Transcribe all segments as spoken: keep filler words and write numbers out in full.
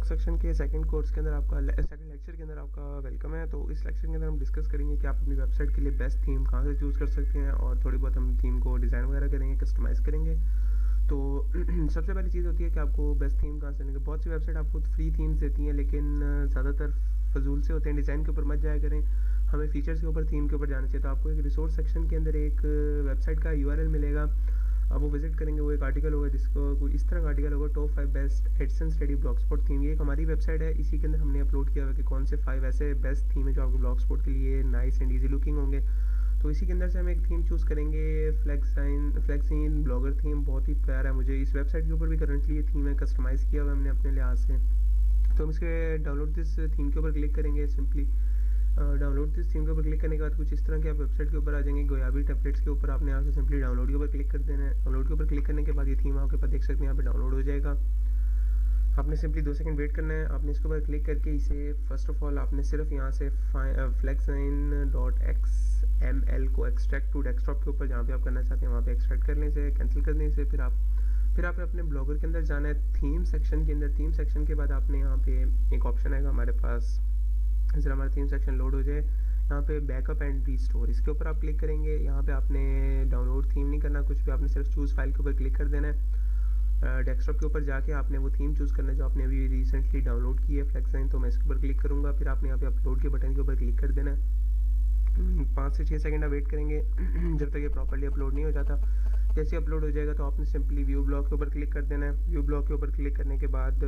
Section के second course के अंदर आपका सेकंड लेक्चर के अंदर आपका वेलकम है। तो इस लेक्चर के अंदर हम डिस्कस करेंगे कि आप अपनी वेबसाइट के लिए बेस्ट थीम कहाँ से चूज़ कर सकते हैं और थोड़ी बहुत हम थीम को डिज़ाइन वगैरह करेंगे, कस्टमाइज़ करेंगे। तो सबसे पहली चीज़ होती है कि आपको बेस्ट थीम कहाँ से लेंगे। बहुत सी वेबसाइट आपको फ्री थीम्स देती हैं, लेकिन ज़्यादातर फजूल से होते हैं। डिज़ाइन के ऊपर मत जाया करें, हमें फीचर्स के ऊपर, थीम के ऊपर जाना चाहिए। तो आपको एक रिसोर्स सेक्शन के अंदर एक वेबसाइट का यूआरएल मिलेगा, आप वो विजिट करेंगे। वो एक आर्टिकल होगा जिसको कोई इस तरह का आर्टिकल होगा, top five best AdSense ready Blogspot theme. ये एक हमारी वेबसाइट है, इसी के अंदर हमने अपलोड किया हुआ कि कौन से फाइव ऐसे बेस्ट थीम है जो आपके ब्लॉग स्पॉट के लिए नाइस एंड ईजी लुकिंग होंगे। तो इसी के अंदर से हम एक थीम चूज़ करेंगे, फ्लैक्साइन फ्लैक्सीन ब्लॉगर थीम। बहुत ही प्यारा है, मुझे इस वेबसाइट के ऊपर भी करंटली ये थीम है कस्टमाइज़ किया हुआ हमने अपने लिहाज से। तो हम इसके डाउनलोड दिस थीम के ऊपर क्लिक करेंगे। सिंपली डाउनलोड दिस थीम के ऊपर क्लिक करने के बाद कुछ इस तरह के आप वेबसाइट के ऊपर आ जाएंगे। गोयाबी टेम्पलेट्स के ऊपर आपने यहाँ से सिंपली डाउनलोड के ऊपर क्लिक कर देना है। डाउनलोड के ऊपर क्लिक करने के बाद ये थीम आपके पास देख सकते हैं यहाँ पे डाउनलोड हो जाएगा। आपने सिंपली दो सेकंड वेट करना है। आपने इसके ऊपर क्लिक करके इसे फर्स्ट ऑफ ऑल आपने सिर्फ यहाँ से फ्लैक्साइन डॉट एक्स एम एल को एक्सट्रैक्ट टू डेस्कटॉप के ऊपर जहाँ पे आप करना चाहते हैं वहाँ पे एक्सट्रैक्ट करने से, कैंसिल करने से फिर आप फिर आपने अपने ब्लॉगर के अंदर जाना है, थीम सेक्शन के अंदर। थीम सेक्शन के बाद आपने यहाँ पे एक ऑप्शन आएगा हमारे पास, जरा हमारा थीम सेक्शन लोड हो जाए। यहाँ पे बैकअप एंड रीस्टोर, इसके ऊपर आप क्लिक करेंगे। यहाँ पे आपने डाउनलोड थीम नहीं करना कुछ भी, आपने सिर्फ चूज़ फाइल के ऊपर क्लिक कर देना है। डेस्कटॉप के ऊपर जाके आपने वो थीम चूज़ करना है जो आपने अभी रिसेंटली डाउनलोड की है, फ्लैक्साइन। तो मैं इसके ऊपर क्लिक करूँगा, फिर आपने यहाँ पे अपलोड के बटन के ऊपर क्लिक कर देना है। पाँच से छः सेकंड आप वेट करेंगे जब तक ये प्रॉपर्ली अपलोड नहीं हो जाता। जैसे अपलोड हो जाएगा तो आपने सिंपली व्यू ब्लॉग के ऊपर क्लिक कर देना है। व्यू ब्लॉग के ऊपर क्लिक करने के बाद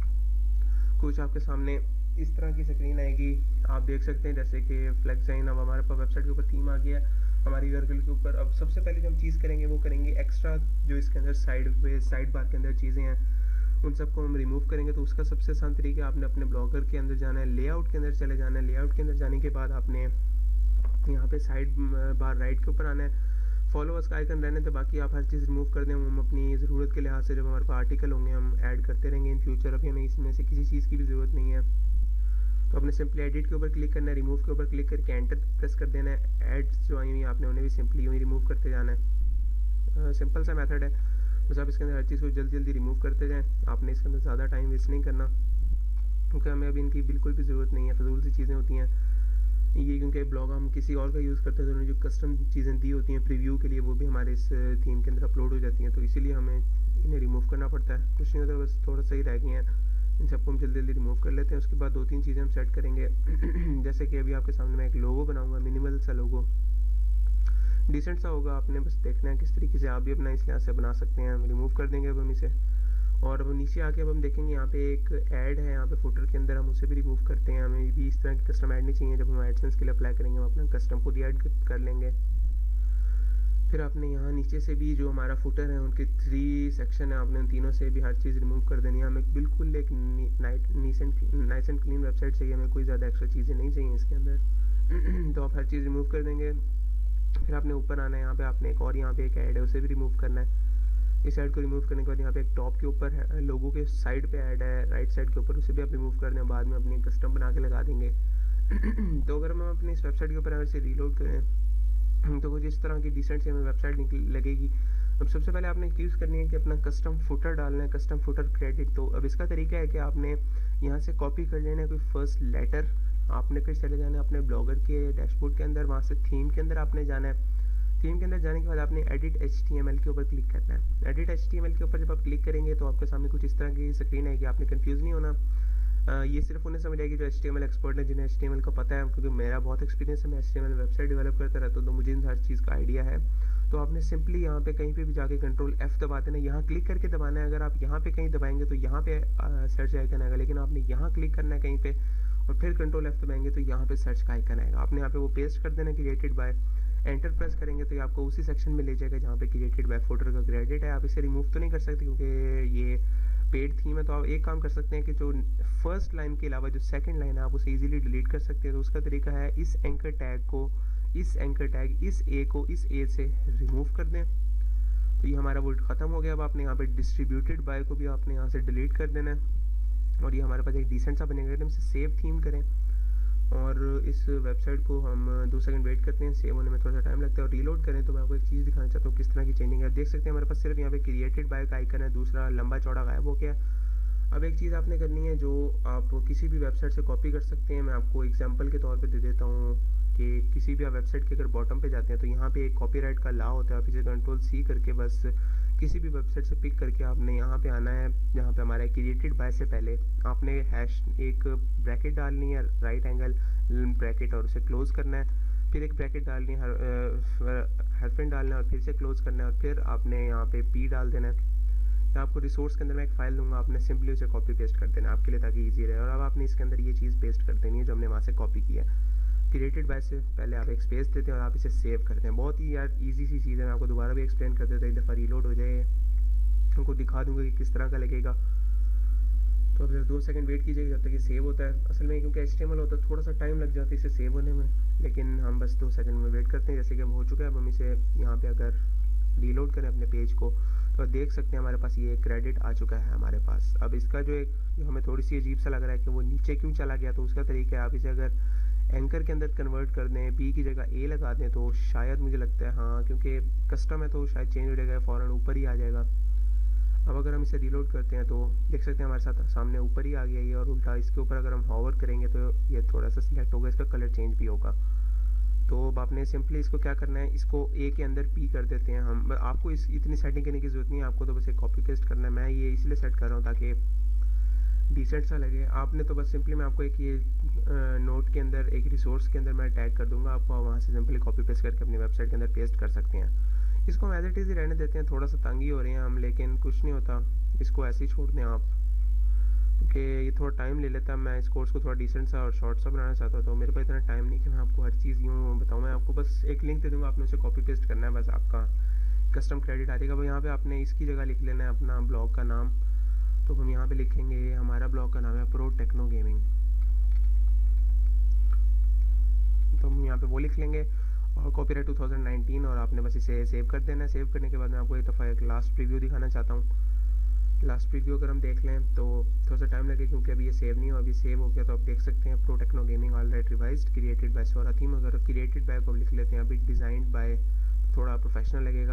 कुछ आपके सामने इस तरह की स्क्रीन आएगी। आप देख सकते हैं जैसे कि फ्लैक्साइन अब हमारे पास वेबसाइट के ऊपर थीम आ गया हमारी यूआरएल के ऊपर। अब सबसे पहले जो हम चीज़ करेंगे वो करेंगे एक्स्ट्रा जो इसके अंदर साइड पे साइड बार के अंदर चीज़ें हैं उन सबको हम रिमूव करेंगे। तो उसका सबसे आसान तरीका आपने अपने ब्लॉगर के अंदर जाना है, लेआउट के अंदर चले जाना है। लेआउट के अंदर जाने के बाद आपने यहाँ पे साइड बार राइट के ऊपर आना है। फॉलोअर्स का आइकन रहने तो बाकी आप हर चीज़ रिमूव कर दें। हम अपनी ज़रूरत के लिहाज से जब हमारे पास आर्टिकल होंगे हम ऐड करते रहेंगे इन फ्यूचर। अभी हमें इसमें से किसी चीज़ की भी ज़रूरत नहीं है। तो आपने सिंपली एडिट के ऊपर क्लिक करना है, रिमूव के ऊपर क्लिक करके एंटर प्रेस कर देना है। एड्स जो आई हुई आपने उन्हें भी सिंपली यूँ ही रिमूव करते जाना है। सिंपल सा मेथड है, बस आप इसके अंदर हर चीज़ को जल्दी जल्दी रिमूव करते जाएँ। आपने इसके अंदर ज़्यादा टाइम वेस्ट नहीं करना क्योंकि हमें अभी इनकी बिल्कुल भी ज़रूरत नहीं है, फजूल सी चीज़ें होती हैं ये। क्योंकि ब्लॉग हम किसी और का यूज़ करते हैं तो उन्होंने जो कस्टम चीज़ें दी होती हैं प्रीव्यू के लिए वो भी हमारे इस थीम के अंदर अपलोड हो जाती हैं। तो इसीलिए हमें इन्हें रिमूव करना पड़ता है। कुछ नहीं होता, बस थोड़ा सा ही रह गए हैं, इन सबको हम जल्दी जल्दी रिमूव कर लेते हैं। उसके बाद दो तीन चीज़ें हम सेट करेंगे जैसे कि अभी आपके सामने मैं एक लोगो बनाऊंगा, मिनिमल सा लोगो, डिसेंट सा होगा। आपने बस देखना है किस तरीके से आप भी अपना इस लिहाज से बना सकते हैं। हम रिमूव कर देंगे अब हम इसे। और अब नीचे आके अब हम देखेंगे यहाँ पे एक ऐड है, यहाँ पे फुटर के अंदर हम उसे भी रिमूव करते हैं। हमें भी इस तरह की कस्टम ऐड नहीं चाहिए। जब हम एडसेंस के लिए अप्लाई करेंगे हम अपना कस्टम खुद ही ऐड कर लेंगे। फिर आपने यहाँ नीचे से भी जो हमारा फुटर है उनके थ्री सेक्शन है, आपने उन तीनों से भी हर चीज़ रिमूव कर देनी है। हमें बिल्कुल एक नाइस एंड क्लीन वेबसाइट चाहिए, हमें कोई ज़्यादा एक्स्ट्रा चीज़ें नहीं चाहिए इसके अंदर। तो आप हर चीज़ रिमूव कर देंगे। फिर आपने ऊपर आना है, यहाँ पे आपने एक और यहाँ पे एक ऐड है उसे भी रिमूव करना है। इस ऐड को रिमूव करने के बाद यहाँ पे एक टॉप के ऊपर है, लोगों के साइड पे ऐड है राइट साइड के ऊपर, उसे भी आप रिमूव कर दें। बाद में अपनी कस्टम बना के लगा देंगे। तो अगर हम अपनी इस वेबसाइट के ऊपर अगर से रीलोड करें तो कुछ इस तरह की डिसेंट से हमें वेबसाइट लगेगी। अब सबसे पहले आपने चूज़ करनी है कि अपना कस्टम फुटर डालना है, कस्टम फुटर क्रेडिट। तो अब इसका तरीका है कि आपने यहाँ से कॉपी कर लेना है कोई फर्स्ट लेटर, आपने फिर चले जाना है अपने ब्लॉगर के डैशबोर्ड के अंदर, वहाँ से थीम के अंदर आपने जाना है। थीम के अंदर जाने के बाद आपने edit H T M L के ऊपर क्लिक करना है। Edit H T M L के ऊपर जब आप क्लिक करेंगे तो आपके सामने कुछ इस तरह की स्क्रीन है कि आपने कंफ्यूज नहीं होना। आ, ये सिर्फ उन्हें समझ आएगी जो H T M L expert है, जिन्हें एच टी एम एल का पता है, क्योंकि मेरा बहुत एक्सपीरियंस है, मैं H T M L website develop करता रहता हूँ तो मुझे इन हर चीज़ का आइडिया है। तो आपने सिंपली यहाँ पे कहीं पे भी जाके कंट्रोल एफ दबा देना, यहाँ क्लिक करके दबाना है। अगर आप यहाँ पे कहीं दबाएंगे तो यहाँ पे सर्च आइकन आएगा, लेकिन आपने यहाँ क्लिक करना है कहीं पे और फिर कंट्रोल एफ दबाएंगे तो यहाँ पे सर्च का आइकन आएगा। आपने यहाँ पे वो पेस्ट कर देना क्रिएटेड बाय, एंटर प्रेस करेंगे तो ये आपको उसी सेक्शन में ले जाएगा जहाँ पे क्रिएटेड बाय फुटर का क्रेडिट है। आप इसे रिमूव तो नहीं कर सकते क्योंकि ये पेड थीम है। तो आप एक काम कर सकते हैं कि जो फर्स्ट लाइन के अलावा जो सेकंड लाइन है आप उसे इजीली डिलीट कर सकते हैं। तो उसका तरीका है इस एंकर टैग को, इस एंकर टैग इस ए को इस ए से रिमूव कर दें। तो ये हमारा वर्ड ख़त्म हो गया। अब आपने यहाँ पे डिस्ट्रीब्यूटेड बाय को भी आपने यहाँ से डिलीट कर देना है और ये हमारे पास एक डिसेंट सा बनेगा। एकदम से सेव थीम करें और इस वेबसाइट को हम दो सेकंड वेट करते हैं, सेव होने में थोड़ा सा टाइम लगता है। और रीलोड करें तो मैं आपको एक चीज़ दिखाना चाहता हूँ किस तरह की चेंजिंग है। देख सकते हैं हमारे पास सिर्फ यहाँ पे क्रिएटेड बाय का आइकन है, दूसरा लंबा चौड़ा गायब हो गया। अब एक चीज़ आपने करनी है जो आप किसी भी वेबसाइट से कॉपी कर सकते हैं। मैं आपको एग्जांपल के तौर पे दे देता हूँ कि किसी भी आप वेबसाइट के अगर बॉटम पे जाते हैं तो यहाँ पे एक कॉपीराइट का लॉ होता है। आप इसे कंट्रोल सी करके बस किसी भी वेबसाइट से पिक करके आपने यहाँ पे आना है, जहाँ पे हमारा क्रिएटेड बाय से पहले आपने हैश एक ब्रैकेट डालनी है, राइट एंगल ब्रैकेट, और उसे क्लोज करना है। फिर एक ब्रैकेट डालनी है, हाइफन डालना है और फिर से क्लोज करना है, और फिर आपने यहाँ पे पी डाल देना है। तो आपको रिसोर्स के अंदर मैं एक फाइल दूंगा, आपने सिंपली उसे कॉपी पेस्ट कर देना आपके लिए ताकि इजी रहे। और अब आपने इसके अंदर ये चीज़ पेस्ट कर देनी है जो हमने वहाँ से कॉपी किया है। क्रिएटेड बाय से पहले आप एक स्पेस देते हैं और आप इसे सेव करते हैं। बहुत ही यार इजी सी चीज़ है, मैं आपको दोबारा भी एक्सप्लेन कर देता हूँ, एक दफ़ा रीलोड हो जाए उनको दिखा दूंगा कि किस तरह का लगेगा। तो अब दो सेकंड वेट कीजिएगा जब तक ये सेव होता है। असल में क्योंकि एच टी एम एल होता है थोड़ा सा टाइम लग जाता है इसे सेव होने में, लेकिन हम बस दो सेकंड में वेट करते हैं। जैसे कि अब हो चुका है, अब हम इसे यहाँ पे अगर रीलोड करें अपने पेज को तो देख सकते हैं हमारे पास ये क्रेडिट आ चुका है हमारे पास। अब इसका जो एक जो हमें थोड़ी सी अजीब सा लग रहा है कि वो नीचे क्यों चला गया, तो उसका तरीका है आप इसे अगर एंकर के अंदर कन्वर्ट कर दें, पी की जगह ए लगा दें तो शायद मुझे लगता है, हाँ क्योंकि कस्टम है तो शायद चेंज हो जाएगा, फ़ौरन ऊपर ही आ जाएगा। अब अगर हम इसे रीलोड करते हैं तो देख सकते हैं हमारे साथ सामने ऊपर ही आ गया ये, और उल्टा इसके ऊपर अगर हम हॉवर करेंगे तो ये थोड़ा सा सिलेक्ट होगा, इसका कलर चेंज भी होगा। तो अब आपने सिंपली इसको क्या करना है, इसको ए के अंदर पी कर देते हैं हम। आपको इस इतनी सेटिंग करने की ज़रूरत नहीं है, आपको तो बस एक कॉपी पेस्ट करना है। मैं ये इसलिए सेट कर रहा हूँ ताकि डिसेंट सा लगे। आपने तो बस सिंपली मैं आपको एक ये नोट के अंदर एक रिसोर्स के अंदर मैं टैग कर दूंगा, आपको वहाँ से सिंपली कॉपी पेस्ट करके अपनी वेबसाइट के अंदर पेस्ट कर सकते हैं। इसको हम एज इट इज़ ही रहने देते हैं, थोड़ा सा तंग ही हो रहे हैं हम, लेकिन कुछ नहीं होता, इसको ऐसे ही छोड़ दें आप, क्योंकि ये थोड़ा टाइम ले लेता है। मैं इस कोर्स को थोड़ा डिसेंट सा और शॉर्ट सा बनाना चाहता हूँ, तो मेरे पास इतना टाइम नहीं कि मैं आपको हर चीज़ यूँ बताऊँ। मैं आपको बस एक लिंक दे दूँगा, आपने उसे कॉपी पेस्ट करना है, बस आपका कस्टम क्रेडिट आ जाएगा। अब यहाँ पे आपने इसकी जगह लिख लेना है अपना ब्लॉग का नाम। तो हम यहाँ पे लिखेंगे, हमारा ब्लॉग का नाम है प्रो टेक्नो गेमिंग, तो हम यहाँ पे वो लिख लेंगे और कॉपीराइट टू थाउजेंड नाइनटीन, और आपने बस इसे सेव कर देना है। सेव करने के बाद मैं आपको एक दफ़ा एक लास्ट प्रीव्यू दिखाना चाहता हूँ। लास्ट प्रीव्यू अगर हम देख लें तो थोड़ा सा टाइम लगे क्योंकि अभी ये सेव नहीं हुआ, अभी सेव हो गया। तो आप देख सकते हैं pro techno gaming all right revised created by Sora theme. अगर क्रिएटेड बाय को लिख लेते हैं अभी डिज़ाइंड बाय, थोड़ा प्रोफेशनल लगेगा,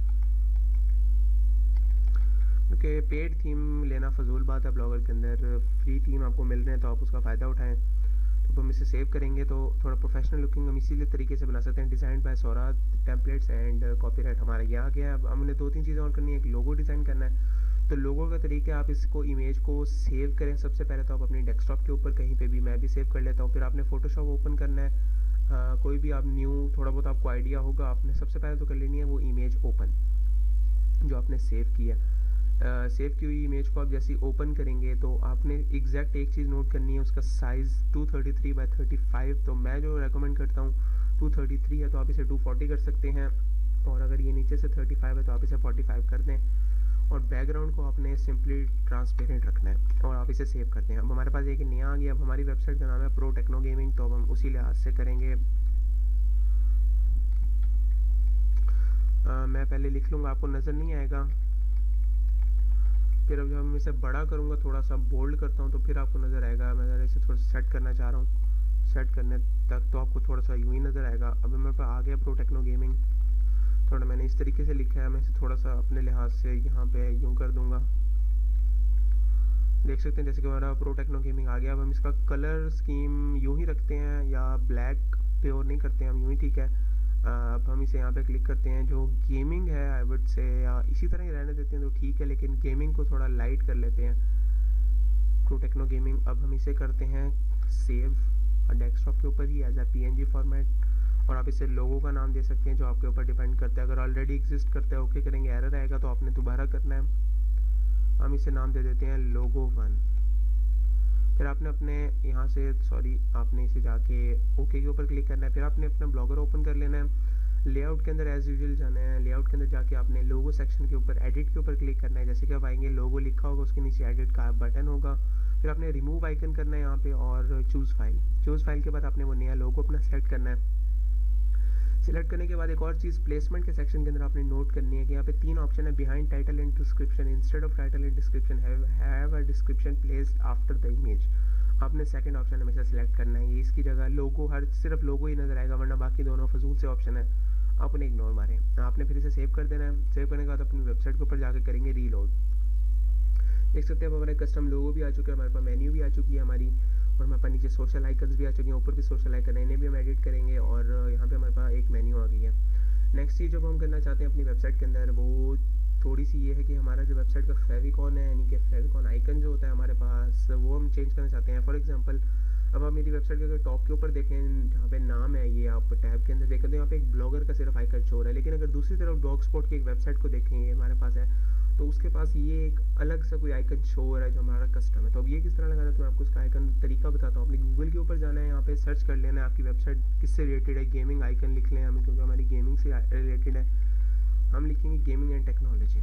क्योंकि पेड थीम लेना फजूल बात है ब्लॉगर के अंदर। फ्री थीम आपको मिल रहे हैं तो आप उसका फ़ायदा उठाएं। तो हम इसे सेव करेंगे तो थोड़ा प्रोफेशनल लुकिंग हम इसीलिए तरीके से बना सकते हैं। Design by Sora templates and copyright हमारा ये आ गया। अब हमने दो तीन चीज़ें और करनी है, एक लोगो डिज़ाइन करना है। तो लोगो का तरीका, आप इसको इमेज को सेव करें सबसे पहले तो आप अपनी डेस्कटॉप के ऊपर कहीं पे भी, मैं भी सेव कर लेता हूँ। फिर आपने फ़ोटोशॉप ओपन करना है, आ, कोई भी आप न्यू थोड़ा बहुत आपको आइडिया होगा, आपने सबसे पहले तो कर लेनी है वो इमेज ओपन जो आपने सेव किया। सेव की हुई इमेज को आप जैसे ही ओपन करेंगे तो आपने एग्जैक्ट एक चीज़ नोट करनी है, उसका size two thirty three by thirty five. तो मैं जो रेकमेंड करता हूँ टू थर्टी थ्री है, तो आप इसे टू फोर्टी कर सकते हैं, और अगर ये नीचे से थर्टी फाइव है तो आप इसे फोर्टी फाइव कर दें। और बैकग्राउंड को आपने सिंपली ट्रांसपेरेंट रखना है और आप इसे सेव करते हैं। अब हमारे पास एक नया आ गया, अब हमारी वेबसाइट का नाम है प्रो टेक्नो गेमिंग, तो अब हम उसी लिहाज से करेंगे। आ, मैं पहले लिख लूँगा, आपको नज़र नहीं आएगा। फिर अब जब मैं इसे बड़ा करूँगा, थोड़ा सा बोल्ड करता हूँ, तो फिर आपको नज़र आएगा। मैं ज़रा इसे थोड़ा सेट करना चाह रहा हूँ, सेट करने तक तो आपको थोड़ा सा यूँ ही नज़र आएगा। अब मेरे पास आ गया प्रो टेक्नो गेमिंग, थोड़ा मैंने इस तरीके से लिखा है, मैं इसे थोड़ा सा अपने लिहाज से यहाँ पे यूँ कर दूँगा। देख सकते हैं जैसे कि हमारा प्रो टेक्नो गेमिंग आ गया। अब हम इसका कलर स्कीम यूँ ही रखते हैं या ब्लैक प्योर नहीं करते हैं हम, यूँ ही ठीक है। अब हम इसे यहाँ पे क्लिक करते हैं, जो गेमिंग है आई वुड से या इसी तरह ही रहने देते हैं तो ठीक है, लेकिन गेमिंग को थोड़ा लाइट कर लेते हैं, प्रो टेक्नो गेमिंग। अब हम इसे करते हैं सेव डेस्कटॉप के ऊपर ही एज ए पीएनजी फॉर्मेट, और आप इसे लोगो का नाम दे सकते हैं जो आपके ऊपर डिपेंड करता है। अगर ऑलरेडी एग्जिस्ट करता है ओके करेंगे, एरर आएगा तो आपने दोबारा करना है। हम इसे नाम दे देते हैं लोगो वन। फिर आपने अपने यहाँ से सॉरी आपने इसे जाके ओके के ऊपर क्लिक करना है। फिर आपने अपना ब्लॉगर ओपन कर लेना है, लेआउट के अंदर एज यूजुअल जाना है। लेआउट के अंदर जाके आपने लोगो सेक्शन के ऊपर एडिट के ऊपर क्लिक करना है। जैसे कि आप आएंगे लोगो लिखा होगा, उसके नीचे एडिट का बटन होगा। फिर आपने रिमूव आइकन करना है यहाँ पे और चूज़ फाइल। चूज़ फाइल के बाद आपने वो नया लोगो अपना सेलेक्ट करना है। सिलेक्ट करने के बाद एक और चीज़ प्लेसमेंट के सेक्शन के अंदर आपने नोट करनी है कि यहाँ पे तीन ऑप्शन है, behind title and description, instead of title and description have a description placed after the image. आपने सेकंड ऑप्शन हमेशा सिलेक्ट करना है, ये इसकी जगह लोगो, हर सिर्फ लोगो ही नजर आएगा, वरना बाकी दोनों फजूल से ऑप्शन है, आप उन्हें इग्नोर मारें। आपने फिर इसे सेव कर देना है। सेव करने के बाद अपनी वेबसाइट के ऊपर जाकर करेंगे रीलोड। देख सकते हैं अब हमारे कस्टम लोगो भी आ चुके हैं, हमारे पास मेन्यू भी आ चुकी है हमारी, और हमारे पास नीचे सोशल आइकन्स भी आ चुके हैं, ऊपर भी सोशल आइकन है, इन्हें भी हम एडिट करेंगे, और यहाँ पे हमारे पास एक मेन्यू आ गई है। नेक्स्ट चीज़ जो हम करना चाहते हैं अपनी वेबसाइट के अंदर वो थोड़ी सी ये है कि हमारा जो वेबसाइट का फेविकॉन है, यानी कि फेविकॉन आइकन जो होता है हमारे पास, वो हम चेंज करना चाहते हैं। फॉर एग्जांपल अब आप मेरी वेबसाइट के अगर टॉप के ऊपर देखें, जहाँ पे नाम है, ये आप टैब के अंदर देखें तो यहाँ पे एक ब्लॉगर का सिर्फ आइकन शो हो रहा है, लेकिन अगर दूसरी तरफ डॉग स्पॉट की एक वेबसाइट को देखें, ये हमारे पास है, तो उसके पास ये एक अलग सा कोई आइकन शो हो रहा है जो हमारा कस्टम है। तो अब ये किस तरह लगाना है तो मैं आपको उसका आइकन तरीका बताता हूँ। अपने गूगल के ऊपर जाना है, यहाँ पे सर्च कर लेना है आपकी वेबसाइट किससे रिलेटेड है, गेमिंग आइकन लिख लें हमें, क्योंकि हमारी गेमिंग से रिलेटेड है। हम लिखेंगे gaming and technology,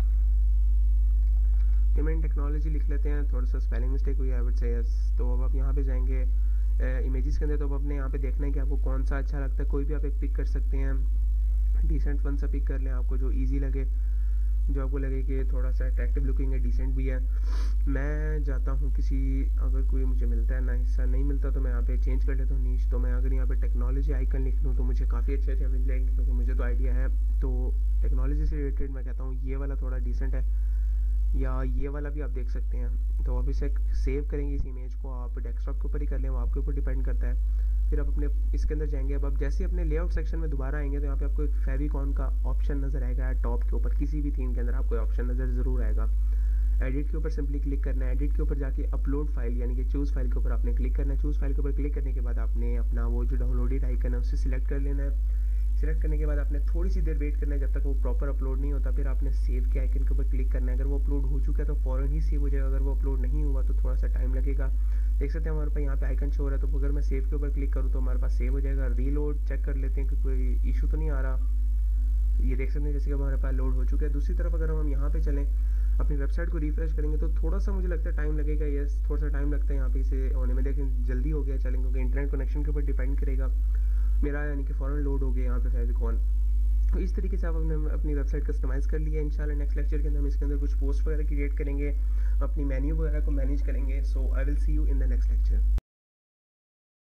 gaming and technology लिख लेते हैं, थोड़ा सा स्पेलिंग मिस्टेक हुई है, आई वुड से यस। तो अब आप यहाँ पे जाएंगे इमेजेस के अंदर, तो अब अपने यहाँ पे देखना है कि आपको कौन सा अच्छा लगता है, कोई भी आप एक पिक कर सकते हैं, डिसेंट वन सा पिक कर लें, आपको जो ईजी लगे, जो आपको लगे कि थोड़ा सा अट्रैक्टिव लुकिंग है, डिसेंट भी है। मैं जाता हूँ किसी, अगर कोई मुझे मिलता है ना हिस्सा नहीं मिलता तो मैं यहाँ पे चेंज कर लेता हूँ नीश। तो मैं अगर यहाँ पे टेक्नोलॉजी आइकन लिख लूँ तो मुझे काफ़ी अच्छे अच्छे मिल जाएंगे, क्योंकि मुझे तो आइडिया है। तो टेक्नोलॉजी से रिलेटेड मैं कहता हूँ ये वाला थोड़ा डिसेंट है, या ये वाला भी आप देख सकते हैं। तो अब इसे सेव करेंगे, इस इमेज को आप डेस्कटॉप के ऊपर ही कर लें, वो आपके ऊपर डिपेंड करता है। फिर आप अपने इसके अंदर जाएंगे, अब आप जैसे ही अपने लेआउट सेक्शन में दोबारा आएंगे तो यहाँ पे आपको एक फेविकॉन का ऑप्शन नज़र आएगा टॉप के ऊपर, किसी भी थीम के अंदर आपको ऑप्शन नज़र ज़रूर आएगा। एडिट के ऊपर सिंपली क्लिक करना है, एडिट के ऊपर जाके अपलोड फाइल यानी कि चूज़ फाइल के ऊपर आपने क्लिक करना है। चूज़ फाइल के ऊपर क्लिक करने के बाद आपने अपना वो जो डाउनलोडेड आइकन है उससे सिलेक्ट कर लेना है। सिलेक्ट करने के बाद आपने थोड़ी सी देर वेट करना है जब तक वो प्रॉपर अपलोड नहीं होता, फिर आपने सेव के आइकन के ऊपर क्लिक करना है। अगर वो अपलोड हो चुका है तो फ़ौरन ही सेव हो जाएगा, अगर वो अपलोड नहीं हुआ तो थोड़ा सा टाइम लगेगा। देख सकते हैं हमारे पास यहाँ पे आइकन शो हो रहा है, तो अगर मैं सेव के ऊपर क्लिक करूँ तो हमारे पास सेव हो जाएगा। रीलोड चेक कर लेते हैं कि कोई इशू तो नहीं आ रहा, ये देख सकते हैं जैसे कि हमारे पास लोड हो चुका है। दूसरी तरफ अगर हम यहाँ पे चलें, अपनी वेबसाइट को रिफ्रेश करेंगे तो थोड़ा सा मुझे लगता है टाइम लगेगा, यस थोड़ा सा टाइम लगता है यहाँ पे इसे होने में, लेकिन जल्दी हो गया चलेंगे, क्योंकि इंटरनेट कनेक्शन के ऊपर डिपेंड करेगा मेरा, यानी कि फ़ौरन लोड हो गया यहाँ पे फेविकॉन। तो इस तरीके से आप अपने अपनी वेबसाइट कस्टमाइज़ कर लिया। इंशाल्लाह नेक्स्ट लेक्चर के अंदर हम इसके अंदर कुछ पोस्ट वगैरह क्रिएट करेंगे, अपनी मेन्यू वगैरह को मैनेज करेंगे। So I will see you in the next lecture.